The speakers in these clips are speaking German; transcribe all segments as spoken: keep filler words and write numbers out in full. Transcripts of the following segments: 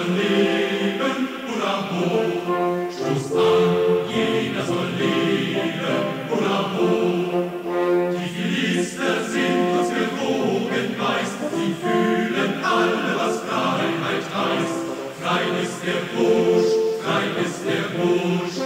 soll leben, bravo. Stoßt an, jeder soll leben, bravo. Die Philister sind uns gewogen, weiß, sie fühlen alle, was Freiheit heißt. Frei ist der Bursch, frei ist der Bursch.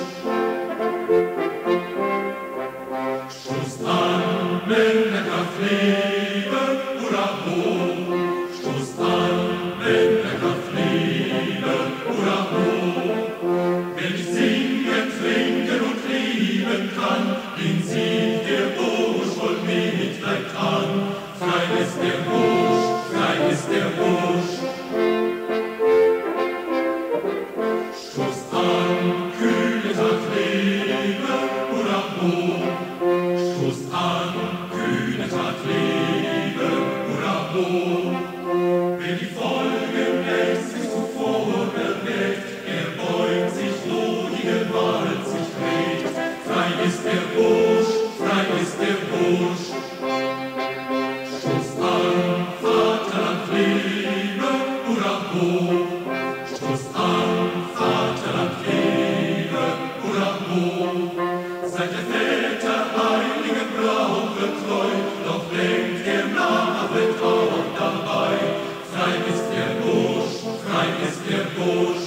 Stoßt an, Männerkraft lebe, bravo. Stoßt an, Männerkraft lebe, bravo. Wer nicht singen, trinken und lieben kann, den sieht der Bursch voll Mitleid an. Frei ist der Bursch, frei ist der Bursch. Stoßt an, kühle Tag lebe, bravo. Stoßt an, kühne Tat lebe, bravo. Wer die Folgen hält, sich zuvor erwägt, er beugt sich, wo die Gewalt sich trägt. Frei ist der Bursch, frei ist der Bursch. Stoßt an, Vaterland lebe, bravo. Stoßt an, Vaterland lebe, bravo. Seid der Väter heiligen Brauche treu, doch lenkt der Name auch dabei. Frei ist der Bursch, frei ist der Bursch.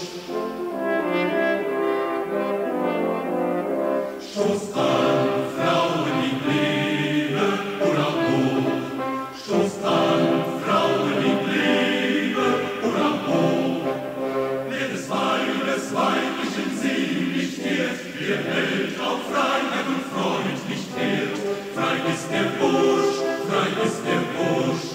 Stoßt an, Frauen, die lebe, bravo. Stoßt an, Frauen, die lebe, bravo. Wer des Weibes weiblichen Sinn nicht ehrt, der hält auf Freiheit und Freund nicht ehrt. Frei ist der Bursch, frei ist der Bursch.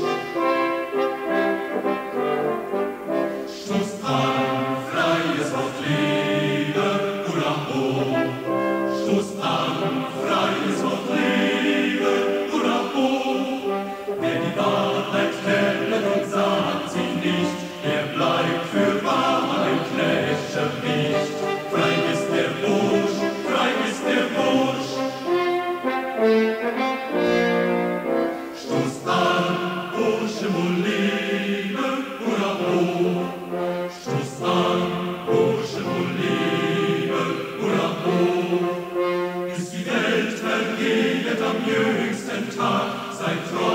Stoßt an, freies Wort lebe, bravo. Stoßt an, freies Wort lebe, bravo. Wer die Wahrheit kennt und sagt sie nicht, der bleibt für wahr ein Kläscherwicht. Frei ist der Bursch, frei ist der Bursch. Stoßt an, Bursche, wohl lebe, bravo. Stoßt an, Bursche, wohl lebe, bravo. Bis die Welt vergeht am jüngsten Tag, seid treu.